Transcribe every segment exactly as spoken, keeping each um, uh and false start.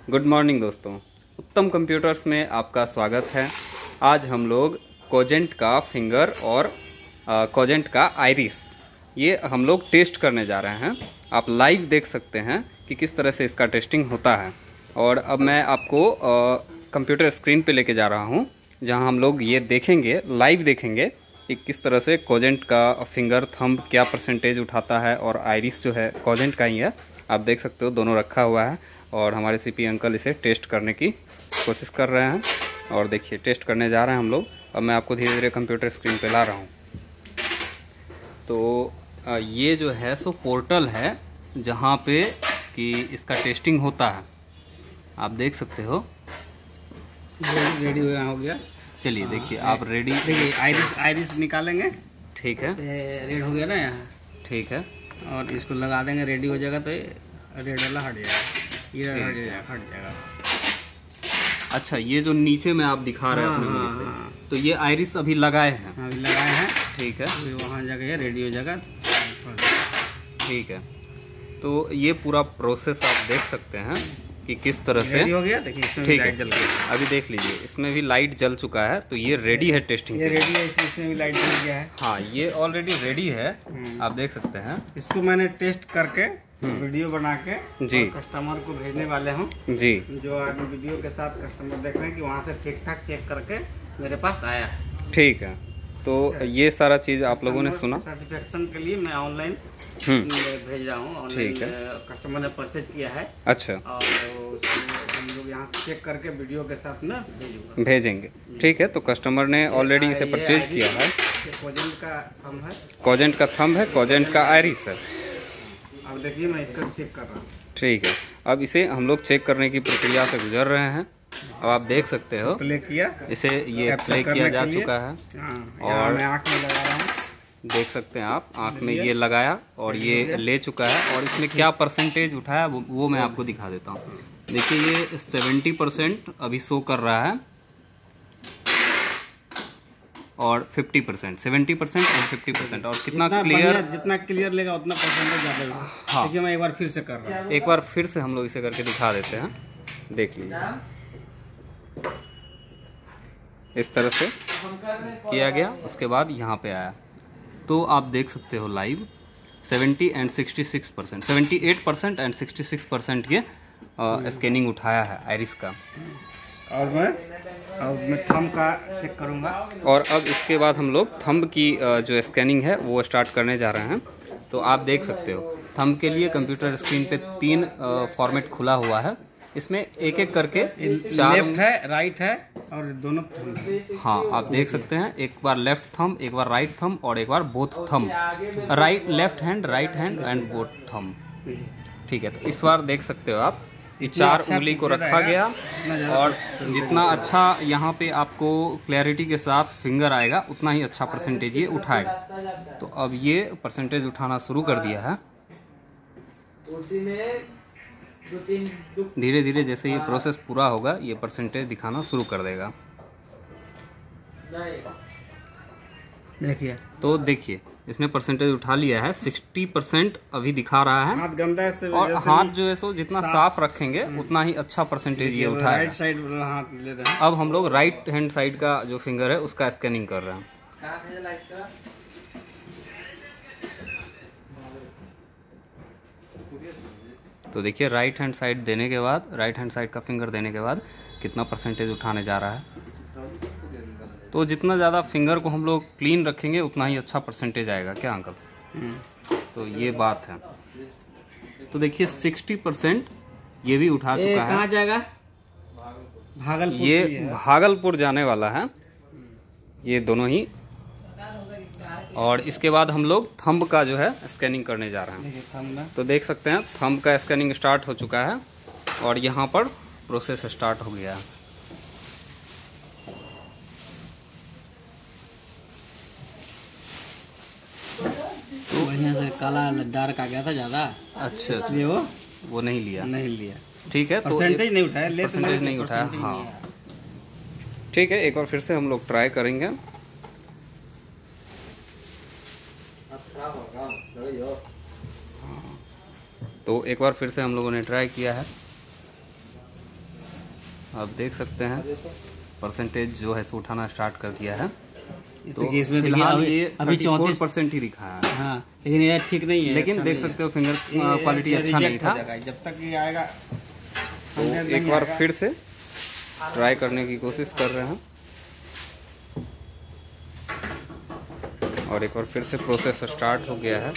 Good morning दोस्तों, उत्तम computers में आपका स्वागत है। आज हम लोग कोजेंट का फिंगर और कोजेंट का आइरिस ये हम लोग टेस्ट करने जा रहे हैं। आप लाइव देख सकते हैं कि किस तरह से इसका टेस्टिंग होता है। और अब मैं आपको कंप्यूटर स्क्रीन पे लेके जा रहा हूं, जहां हम लोग ये देखेंगे, लाइव देखेंगे कि किस तरह से कोजेंट का फिंगर थंब क्या परसेंटेज उठाता है और आइरिस जो है कोजेंट का ही है। आप देख सकते हो दोनों रखा हुआ है और हमारे सीपी अंकल इसे टेस्ट करने की कोशिश कर रहे हैं। और देखिए टेस्ट करने जा रहे हैं हम लोग। अब मैं आपको धीरे धीरे कंप्यूटर स्क्रीन पे ला रहा हूँ। तो ये जो है सो पोर्टल है जहाँ पे कि इसका टेस्टिंग होता है। आप देख सकते हो। रेडी हो गया। चलिए देखिए आप रेडी। देखिए आइरिस आइरिस निकालेंगे। ठीक है, रेड हो गया ना यहाँ। ठीक है, और इसको लगा देंगे, रेडी हो जाएगा तो रेड वाला हट जाएगा, ये हट जाएगा हट जाएगा अच्छा, ये जो नीचे में आप दिखा रहे हैं अपने उंगली से, हाँ, तो ये आइरिस अभी लगाए हैं। अभी लगाए हैं। ठीक है, वहाँ जाके रेडी हो जाएगा। ठीक है, तो ये पूरा प्रोसेस आप देख सकते हैं कि किस तरह से रेडी हो गया। देखिए इसमें भी लाइट जल गई। अभी देख लीजिए, इसमें भी लाइट जल चुका है। तो ये रेडी है टेस्टिंग ये रेडी है, इसमें भी लाइट जल गया है। हाँ, ये ऑलरेडी रेडी है, आप देख सकते हैं। इसको मैंने टेस्ट करके वीडियो बना के जी कस्टमर को भेजने वाले हूँ जी। जो आज वीडियो के साथ कस्टमर देख रहे हैं कि वहाँ से ठीक ठाक चेक करके मेरे पास आया है। ठीक है, तो ये सारा चीज़ आप लोगों ने सुना। सर्टिफिकेशन के लिए मैं ऑनलाइन भेज रहा हूँ। ठीक है, कस्टमर ने परचेज किया है। अच्छा, और हम लोग यहाँ से चेक करके वीडियो के साथ में भेजूंगा भेजेंगे। ठीक है, तो कस्टमर ने ऑलरेडी इसे परचेज किया है। कोजेंट का थंब है, कोजेंट का थंब है, कोजेंट का आइरिस है। अब देखिए मैं इसका चेक कर रहा हूँ। ठीक है, अब इसे हम लोग चेक करने की प्रक्रिया से गुजर रहे हैं। अब आप देख सकते हो, प्ले किया, इसे ये प्ले किया जा चुका है। और मैं आँख में लगा रहा हूँ। देख सकते हैं आप, आँख में ये लगाया और ये ले चुका है। और इसमें क्या परसेंटेज उठाया वो, वो मैं आपको दिखा देता हूँ। देखिए ये सेवेंटी परसेंट अभी शो कर रहा है और फिफ्टी परसेंट, सेवेंटी परसेंट और फिफ्टी परसेंट। और कितना क्लियर, जितना क्लियर लेगा उतना परसेंटेज ज़्यादा होगा। हाँ, देखिए मैं एक बार फिर से कर रहा हूँ। एक बार फिर से हम लोग इसे करके दिखा देते हैं। देख लीजिए, इस तरह से किया गया। उसके बाद यहाँ पे आया तो आप देख सकते हो live seventy and sixty six percent, seventy eight percent and sixty six percent ये स्कैनिंग उठाया है आइरिस का। और मैं अब मैं थंब का चेक करूँगा। और अब इसके बाद हम लोग थंब की जो स्कैनिंग है वो स्टार्ट करने जा रहे हैं। तो आप देख सकते हो थंब के लिए कंप्यूटर स्क्रीन पे तीन फॉर्मेट खुला हुआ है। इसमें एक एक करके चार, लेफ्ट है, राइट है और दोनों थंब है। हाँ, आप देख सकते हैं, एक बार लेफ्ट थंब, एक बार राइट थंब और एक बार both thumb. Right, left hand, right hand and both thumb. ठीक है, तो इस बार देख सकते हो आप, ये चार उंगली को रखा गया और जितना अच्छा यहाँ पे आपको क्लैरिटी के साथ फिंगर आएगा उतना ही अच्छा परसेंटेज ये उठाएगा। तो अब ये परसेंटेज उठाना शुरू कर दिया है। धीरे धीरे जैसे ये प्रोसेस पूरा होगा ये परसेंटेज दिखाना शुरू कर देगा। देखिए, तो देखिए इसने परसेंटेज उठा लिया है। सिक्सटी परसेंट अभी दिखा रहा है। हाथ गंदा है और हाथ जो है सो जितना साफ रखेंगे उतना ही अच्छा परसेंटेज ये उठाएगा। राइट साइड हाथ ले रहे हैं। अब हम लोग राइट हैंड साइड का जो फिंगर है उसका स्कैनिंग कर रहे हैं। तो देखिए राइट हैंड साइड देने के बाद, राइट हैंड साइड का फिंगर देने के बाद कितना परसेंटेज उठाने जा रहा है। तो जितना ज़्यादा फिंगर को हम लोग क्लीन रखेंगे उतना ही अच्छा परसेंटेज आएगा। क्या अंकल? तो ये बात है। तो देखिए सिक्सटी परसेंट ये भी उठा चुका है। कहाँ जाएगा? भागलपुर। ये भागलपुर जाने वाला है ये दोनों ही। और इसके बाद हम लोग थंब का जो है स्कैनिंग करने जा रहे हैं। तो देख सकते हैं थंब का स्कैनिंग स्टार्ट हो चुका है और यहाँ पर प्रोसेस स्टार्ट हो गया है। तो बढ़िया से काला डार्क आ गया था ज़्यादा। अच्छा, इसलिए वो वो नहीं लिया नहीं लिया। ठीक है, परसेंटेज नहीं उठाया, परसेंटेज नहीं उठाया। हाँ ठीक है, एक बार फिर से हम लोग ट्राई करेंगे। तो एक बार फिर से हम लोगों ने ट्राई किया है। आप देख सकते हैं परसेंटेज जो है सो उठाना स्टार्ट कर दिया है। तो इसमें फिलहाल अभी, ये अभी चौंतीस परसेंट ही दिखा है। हाँ, लेकिन ये ठीक नहीं है। लेकिन देख सकते हो फिंगर क्वालिटी अच्छा नहीं था। जब तक ये आएगा तो एक बार फिर से ट्राई करने की कोशिश कर रहे हैं और एक बार फिर से प्रोसेस स्टार्ट हो गया है।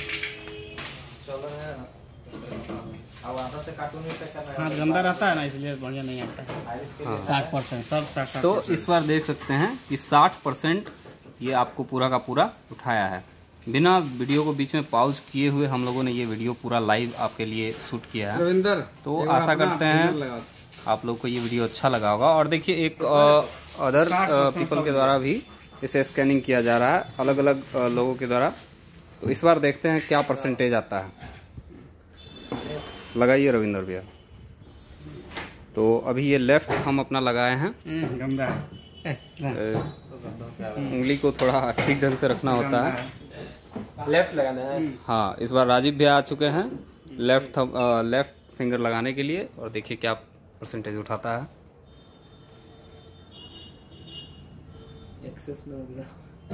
हाँ, गंदा रहता है ना, इसलिए बढ़िया नहीं आता है। हाँ, साठ परसेंट सब साठ। तो इस बार देख सकते हैं कि साठ परसेंट ये आपको पूरा का पूरा उठाया है। बिना वीडियो को बीच में पॉज किए हुए हम लोगों ने ये वीडियो पूरा लाइव आपके लिए शूट किया है। रविंदर, तो आशा करते हैं आप लोग को ये वीडियो अच्छा लगा होगा। और देखिए एक अदर पीपल के द्वारा भी इसे स्कैनिंग किया जा रहा है, अलग अलग लोगों के द्वारा। तो इस बार देखते हैं क्या परसेंटेज आता है। लगाइए रविंदर भैया। तो अभी ये लेफ्ट हम अपना लगाए हैं। गंदा है, उंगली को थोड़ा ठीक ढंग से रखना होता है। लेफ्ट लगाना है। हाँ, इस बार राजीव भैया आ चुके हैं लेफ्ट थम लेफ्ट फिंगर लगाने के लिए। और देखिए क्या परसेंटेज उठाता है। एक्सेस में हो गया।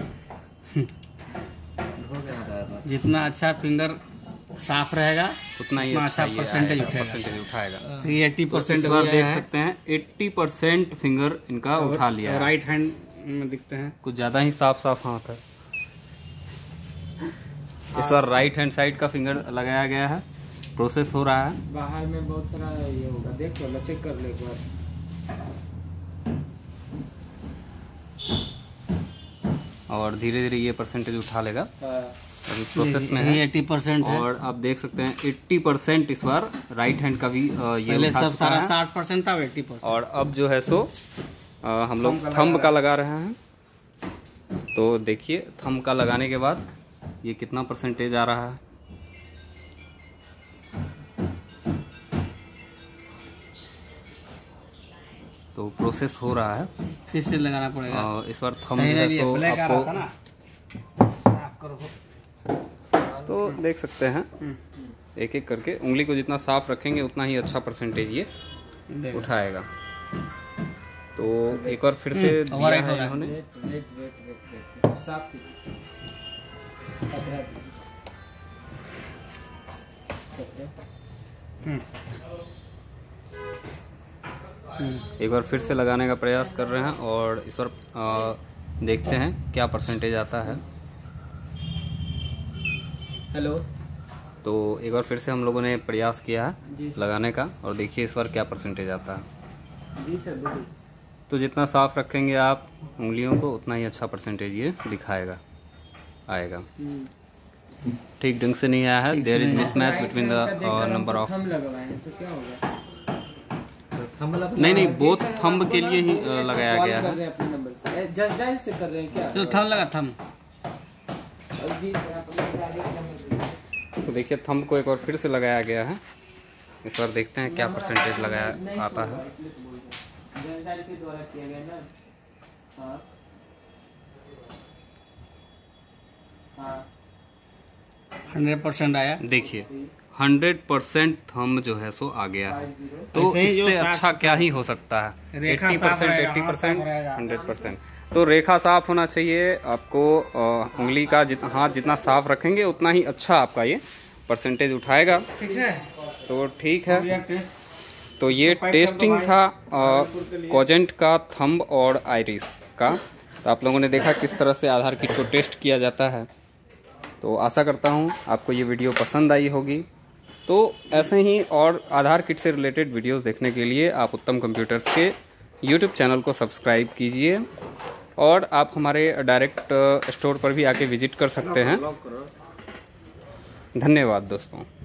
जितना अच्छा फिंगर साफ रहेगा उतना ही अच्छा अच्छा परसेंटेज परसेंटेज उठाएगा। तो ये अस्सी परसेंट इस बार देख सकते हैं अस्सी परसेंट फिंगर इनका उठा लिया है। राइट हैंड में दिखते हैं कुछ ज्यादा ही साफ साफ हाथ है। इस बार राइट हैंड साइड का फिंगर लगाया गया है, प्रोसेस हो रहा है। बाहर में बहुत सारा ये होगा, देख लो, चेक कर ले एक बार। और धीरे धीरे ये परसेंटेज उठा लेगा। अभी प्रोसेस में है अस्सी परसेंट है। और आप देख सकते हैं अस्सी परसेंट इस बार राइट हैंड का भी ये पहले उठा सब चुका सारा है। साठ परसेंट था, अस्सी परसेंट। और अब जो है सो आ, हम लोग थंब का लगा रहे हैं। तो देखिए थंब का लगाने के बाद ये कितना परसेंटेज आ रहा है। तो प्रोसेस हो रहा है, फिर से लगाना पड़ेगा। आ, इस बार थंब जो है सो आपको साफ करो। तो देख सकते हैं एक एक करके उंगली को जितना साफ रखेंगे उतना ही अच्छा परसेंटेज ये उठाएगा। तो एक बार फिर से दिया है इन्होंने। Wait wait wait wait wait साफ कीजिए। एक बार फिर से लगाने का प्रयास कर रहे हैं और इस बार आ, देखते हैं क्या परसेंटेज आता है। हेलो। तो एक बार फिर से हम लोगों ने प्रयास किया है लगाने का और देखिए इस बार क्या परसेंटेज आता है। जी सर, बोलिए। तो जितना साफ रखेंगे आप उंगलियों को उतना ही अच्छा परसेंटेज ये दिखाएगा, आएगा। ठीक ढंग से नहीं आया है। There is mismatch between the number of. Thumb लगवाए हैं तो क्या होगा? नहीं नहीं, बोथ थंब के लिए ही अ, लगाया गया कर है। रहे हैं अपने नंबर से, जस्ट डायल से कर रहे हैं क्या? चलो थंब लगा, थंब। जी सर, आप अपने गाड़ी का नंबर दीजिए। तो देखिए थंब को एक बार फिर से लगाया गया है। इस बार देखते हैं क्या परसेंटेज लगाया आता है। जस्ट डायल के द्वारा किया गया ना। हाँ हाँ, हंड्रेड परसेंट आया। देखिए हंड्रेड परसेंट थंब जो है सो आ गया है। तो ऐसे ही जो इससे साफ- अच्छा क्या ही हो सकता है। रेखा अस्सी साफ परसेंट रहेगा, अस्सी हाथ साफ परसेंट रहेगा। हंड्रेड परसेंट तो रेखा साफ होना चाहिए आपको। अ, उंगली का जितना हाथ जितना साफ रखेंगे उतना ही अच्छा आपका ये परसेंटेज उठाएगा। ठीक है, तो ठीक है। ये टेस्ट तो ये टेस्टिंग था कोजेंट का थंब और आइरिस का। तो आप लोगों ने देखा किस तरह से आधार किट को टेस्ट किया जाता है। तो आशा करता हूँ आपको ये वीडियो पसंद आई होगी। तो ऐसे ही और आधार किट से रिलेटेड वीडियोस देखने के लिए आप उत्तम कंप्यूटर्स के यूट्यूब चैनल को सब्सक्राइब कीजिए और आप हमारे डायरेक्ट स्टोर पर भी आके विजिट कर सकते हैं। धन्यवाद दोस्तों।